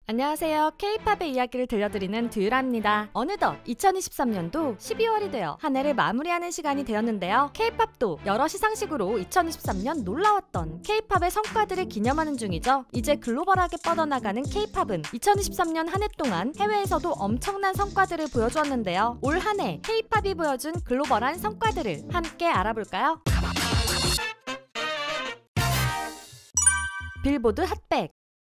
안녕하세요. K-팝의 이야기를 들려드리는 듀유라입니다. 어느덧 2023년도 12월이 되어 한 해를 마무리하는 시간이 되었는데요. K-팝도 여러 시상식으로 2023년 놀라웠던 K-팝의 성과들을 기념하는 중이죠. 이제 글로벌하게 뻗어나가는 K-팝은 2023년 한 해 동안 해외에서도 엄청난 성과들을 보여주었는데요. 올 한 해 K-팝이 보여준 글로벌한 성과들을 함께 알아볼까요? 빌보드 핫백.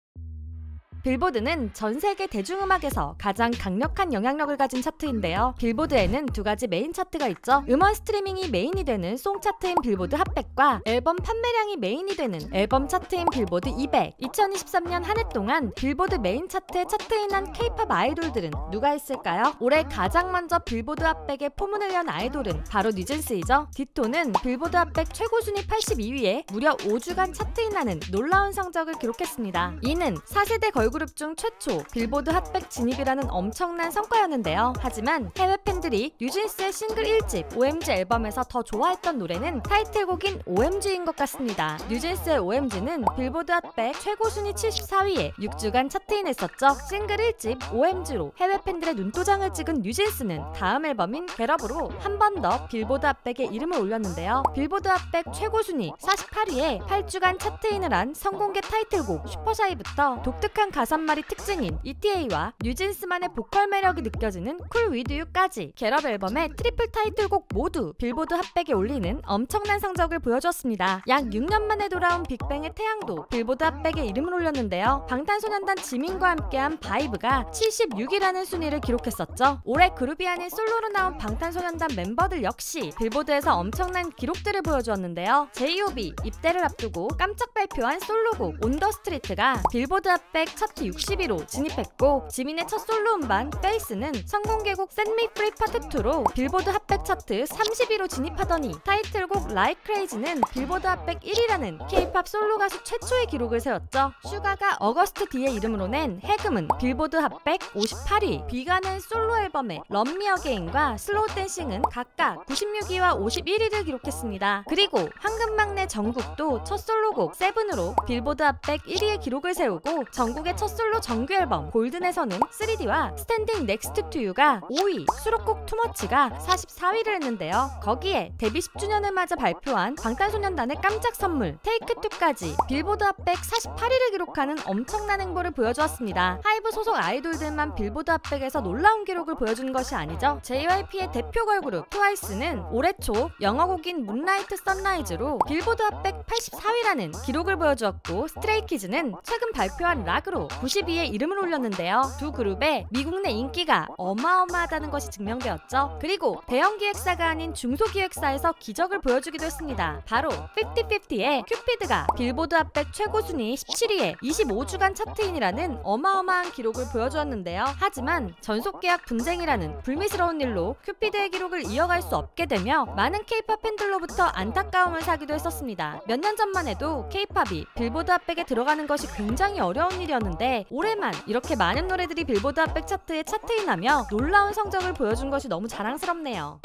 빌보드는 전 세계 대중음악에서 가장 강력한 영향력을 가진 차트인데요. 빌보드에는 두 가지 메인 차트가 있죠. 음원 스트리밍이 메인이 되는 송 차트인 빌보드 핫백과 앨범 판매량이 메인이 되는 앨범 차트인 빌보드 200. 2023년 한 해 동안 빌보드 메인 차트에 차트인한 K-팝 아이돌들은 누가 있을까요? 올해 가장 먼저 빌보드 핫백에 포문을 연 아이돌은 바로 뉴진스이죠. 디토는 빌보드 핫백 최고 순위 82위에 무려 5주간 차트인하는 놀라운 성적을 기록했습니다. 이는 4세대 걸그룹 중 최초 빌보드 핫백 진입이라는 엄청난 성과였는데요. 하지만 해외 팬들이 뉴진스의 싱글 1집 OMG 앨범에서 더 좋아했던 노래는 타이틀곡인 OMG인 것 같습니다. 뉴진스의 OMG는 빌보드 핫백 최고 순위 74위에 6주간 차트인했었죠. 싱글 1집 OMG로 해외 팬들의 눈도장을 찍은 뉴진스는 다음 앨범인 겟업으로 한 번 더 빌보드 핫백에 이름을 올렸는데요. 빌보드 핫백 최고 순위 48위에 8주간 차트인을 한 성공개 타이틀곡 슈퍼샤이부터 독특한 가사말이 특징인 ETA와 뉴진스만의 보컬 매력이 느껴지는 쿨 위드 유까지 겟업 앨범의 트리플 타이틀곡 모두 빌보드 핫백에 올리는 엄청난 성적을 보여주었습니다. 약 6년 만에 돌아온 빅뱅의 태양도 빌보드 핫백에 이름을 올렸는데요. 방탄소년단 지민과 함께한 바이브가 76위라는 순위를 기록했었죠. 올해 그룹이 아닌 솔로로 나온 방탄소년단 멤버들 역시 빌보드에서 엄청난 기록들을 보여주었는데요. J.O.B 입대를 앞두고 깜짝 발표한 솔로곡 온 더 스트리트가 빌보드 핫백 차트 60위로 진입했고, 지민의 첫 솔로 음반 페이스는 성공개곡 Set Me Free Part 2로 빌보드 핫백 차트 30위로 진입하더니 타이틀곡 Like Crazy는 빌보드 핫백 1위라는 K-팝 솔로 가수 최초의 기록을 세웠죠. 슈가가 어거스트 D의 이름으로 낸 해금은 빌보드 핫백 58위, 비가 낸 솔로 앨범의 Love Me Again과 슬로우 댄싱은 각각 96위와 51위를 기록했습니다. 그리고 황금막내 정국도 첫 솔로곡 세븐으로 빌보드 핫백 1위의 기록을 세우고, 정국의 첫 솔로 정규 앨범 골든에서는 3D와 스탠딩 넥스트 투 유가 5위, 수록곡 투머치가 44위를 했는데요. 거기에 데뷔 10주년을 맞아 발표한 방탄소년단의 깜짝 선물 테이크 2까지 빌보드 핫백 48위를 기록하는 엄청난 행보를 보여주었습니다. 하이브 소속 아이돌들만 빌보드 핫백에서 놀라운 기록을 보여준 것이 아니죠. JYP의 대표 걸그룹 트와이스는 올해 초 영어곡인 문라이트 선라이즈로 빌보드 핫백 84위라는 기록을 보여주었고, 스트레이키즈는 최근 발표한 락으로 90위에 이름을 올렸는데요. 두 그룹의 미국 내 인기가 어마어마하다는 것이 증명되었죠. 그리고 대형 기획사가 아닌 중소기획사에서 기적을 보여주기도 했습니다. 바로 50-50의 큐피드가 빌보드 핫백 최고 순위 17위에 25주간 차트인이라는 어마어마한 기록을 보여주었는데요. 하지만 전속계약 분쟁이라는 불미스러운 일로 큐피드의 기록을 이어갈 수 없게 되며 많은 K-팝 팬들로부터 안타까움을 사기도 했었습니다. 몇 년 전만 해도 K-팝이 빌보드 핫백에 들어가는 것이 굉장히 어려운 일이었는데, 올해만 이렇게 많은 노래들이 빌보드 핫백 차트에 차트인하며 놀라운 성적을 보여준 것이 너무 자랑스럽네요.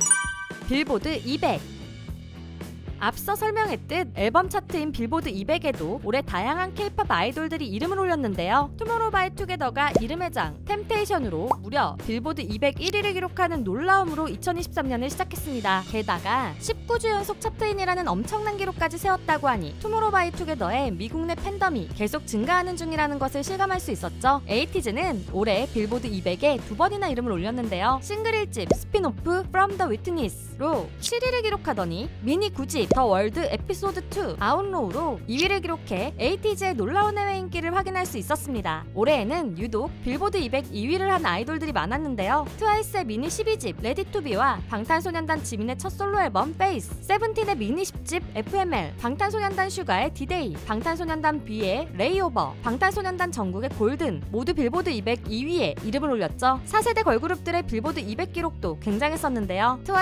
빌보드 200. 앞서 설명했듯 앨범 차트인 빌보드 200에도 올해 다양한 K-팝 아이돌들이 이름을 올렸는데요. 투모로우바이투게더가 이름의 장 템테이션으로 무려 빌보드 201위를 기록하는 놀라움으로 2023년을 시작했습니다. 게다가 19주 연속 차트인이라는 엄청난 기록까지 세웠다고 하니 투모로우바이투게더의 미국 내 팬덤이 계속 증가하는 중이라는 것을 실감할 수 있었죠. 에이티즈는 올해 빌보드 200에 2번이나 이름을 올렸는데요. 싱글 1집 스피노프 From the Witness로 7위를 기록하더니 미니 9집 더 월드 에피소드 2 아웃로우로 2위를 기록해 에이티즈의 놀라운 해외 인기를 확인할 수 있었습니다. 올해에는 유독 빌보드 200 2위를 한 아이돌들이 많았는데요. 트와이스의 미니 12집 레디 투 비와 방탄소년단 지민의 첫 솔로 앨범 페이스, 세븐틴의 미니 10집 FML, 방탄소년단 슈가의 디데이, 방탄소년단 B의 레이오버, 방탄소년단 정국의 골든 모두 빌보드 200 2위에 이름을 올렸죠. 4세대 걸그룹들의 빌보드 200 기록도 굉장했었는데요. 트와이스의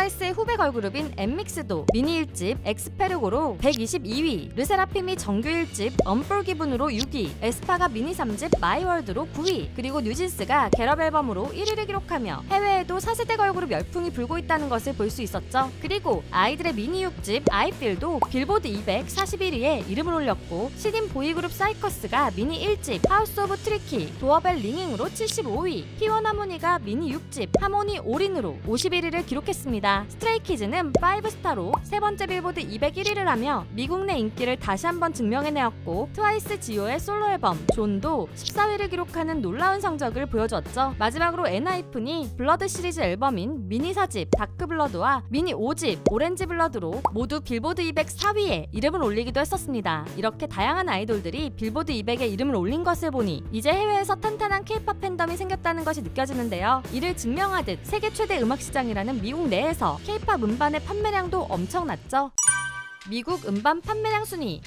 후배 걸그룹인 엠믹스도 미니 1집 엑스페르고로 122위, 르세라핌이 정규 1집 언폴기분으로 6위, 에스파가 미니 3집 마이월드로 9위, 그리고 뉴진스가 겟업 앨범으로 1위를 기록하며 해외에도 4세대 걸그룹 열풍이 불고 있다는 것을 볼 수 있었죠. 그리고 아이들의 미니 6집 아이필도 빌보드 241위에 이름을 올렸고, 신인 보이그룹 사이커스가 미니 1집 하우스 오브 트리키 도어벨 링잉으로 75위, P1 하모니가 미니 6집 하모니 올인으로 51위를 기록했습니다. 스트레이키즈는 5스타로 세 번째 빌보드 201위를 하며 미국 내 인기를 다시 한번 증명해내었고, 트와이스 지오의 솔로 앨범 존도 14위를 기록하는 놀라운 성적을 보여줬죠. 마지막으로 엔하이픈이 블러드 시리즈 앨범인 미니 4집 다크블러드와 미니 5집 오렌지 블러드로 모두 빌보드 204위에 이름을 올리기도 했었습니다. 이렇게 다양한 아이돌들이 빌보드 200에 이름을 올린 것을 보니 이제 해외에서 탄탄한 K-팝 팬덤이 생겼다는 것이 느껴지는데요. 이를 증명하듯 세계 최대 음악 시장이라는 미국 내에서 K-팝 음반의 판매량도 엄청났죠. 미국 음반 판매량 순위.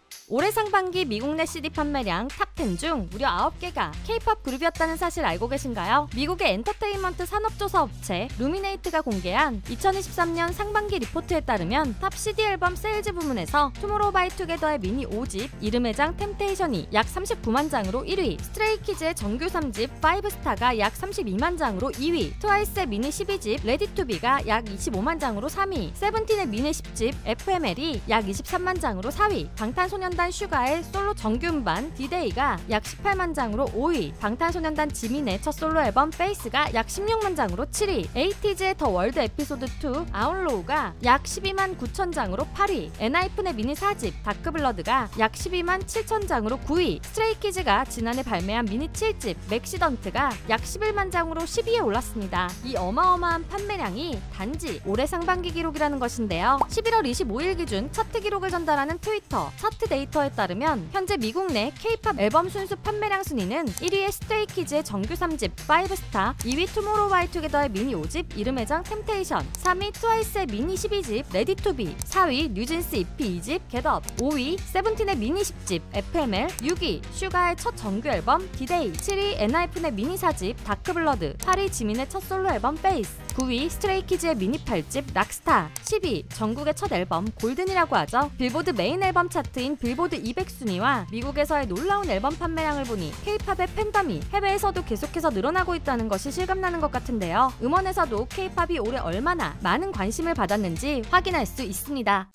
올해 상반기 미국 내 CD 판매량 탑10 중 무려 9개가 K-팝 그룹이었다는 사실 알고 계신가요? 미국의 엔터테인먼트 산업조사 업체 루미네이트가 공개한 2023년 상반기 리포트에 따르면 탑 CD 앨범 세일즈 부문에서 투모로우바이투게더의 미니 5집 이름의 장 템테이션이 약 39만 장으로 1위, 스트레이키즈의 정규 3집 5스타가 약 32만 장으로 2위, 트와이스의 미니 12집 레디투비가 약 25만 장으로 3위, 세븐틴의 미니 10집 FML이 약 23만 장으로 4위, 방탄소년단 슈가의 솔로 정규 음반 디데이가 약 18만 장으로 5위, 방탄소년단 지민의 첫 솔로 앨범 페이스가 약 16만 장으로 7위, 에이티즈의 더 월드 에피소드 2 아웃로우가 약 12만 9천 장으로 8위, 엔하이픈의 미니 4집 다크블러드가 약 12만 7천 장으로 9위, 스트레이키즈가 지난해 발매한 미니 7집 맥시던트가 약 11만 장으로 10위에 올랐습니다. 이 어마어마한 판매량이 단지 올해 상반기 기록이라는 것인데요. 11월 25일 기준 차트 기록을 전달하는 트위터 차트 데이터에 따르면 현재 미국 내 K-팝 앨범 순수 판매량 순위는 1위의 스트레이키즈의 정규 3집 5스타, 2위 투모로우바이투게더의 미니 5집 이름의 장 템테이션, 3위 트와이스의 미니 12집 레디투비, 4위 뉴진스 EP 2집 겟업, 5위 세븐틴의 미니 10집 FML, 6위 슈가의 첫 정규 앨범 디데이, 7위 엔하이픈의 미니 4집 다크블러드, 8위 지민의 첫 솔로 앨범 페이스, 9위 스트레이키즈의 미니 8집 락스타, 10위 전국의 첫 앨범 골든이라고 하죠. 빌보드 메인 앨범 차트인 빌보드 200 순위와 미국에서의 놀라운 앨범 판매량을 보니 K-팝의 팬덤이 해외에서도 계속해서 늘어나고 있다는 것이 실감나는 것 같은데요. 음원에서도 K-팝이 올해 얼마나 많은 관심을 받았는지 확인할 수 있습니다.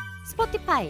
스포티파이.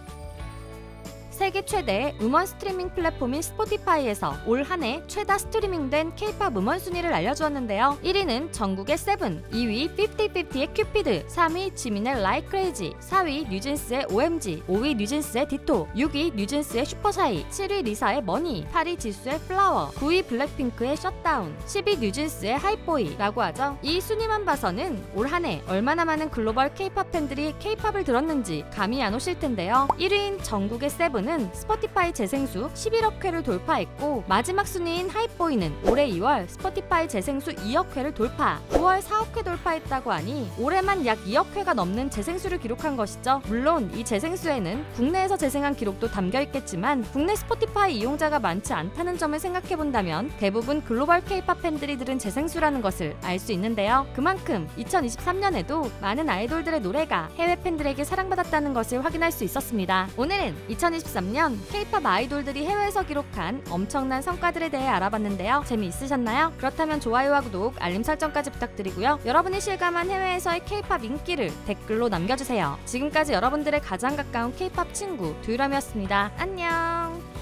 세계 최대 음원 스트리밍 플랫폼인 스포티파이에서 올 한 해 최다 스트리밍된 K-팝 음원 순위를 알려주었는데요. 1위는 전국의 세븐, 2위 5050의 큐피드, 3위 지민의 Like Crazy, 4위 뉴진스의 OMG, 5위 뉴진스의 디토, 6위 뉴진스의 슈퍼샤이, 7위 리사의 머니, 8위 지수의 플라워, 9위 블랙핑크의 셧다운, 10위 뉴진스의 하이보이라고 하죠. 이 순위만 봐서는 올 한 해 얼마나 많은 글로벌 K-팝 팬들이 K-팝을 들었는지 감이 안 오실 텐데요. 1위인 전국의 세븐 는 스포티파이 재생수 11억 회를 돌파했고, 마지막 순위인 하이보이는 올해 2월 스포티파이 재생수 2억 회를 돌파, 9월 4억 회 돌파했다고 하니 올해만 약 2억 회가 넘는 재생수를 기록한 것이죠. 물론 이 재생수에는 국내에서 재생한 기록도 담겨 있겠지만 국내 스포티파이 이용자가 많지 않다는 점을 생각해본다면 대부분 글로벌 K-팝 팬들이 들은 재생수라는 것을 알 수 있는데요. 그만큼 2023년에도 많은 아이돌들의 노래가 해외 팬들에게 사랑받았다는 것을 확인할 수 있었습니다. 오늘은 2023년 K-팝 아이돌들이 해외에서 기록한 엄청난 성과들에 대해 알아봤는데요. 재미있으셨나요? 그렇다면 좋아요와 구독, 알림 설정까지 부탁드리고요. 여러분이 실감한 해외에서의 K-팝 인기를 댓글로 남겨주세요. 지금까지 여러분들의 가장 가까운 K-팝 친구 두유람이었습니다. 안녕!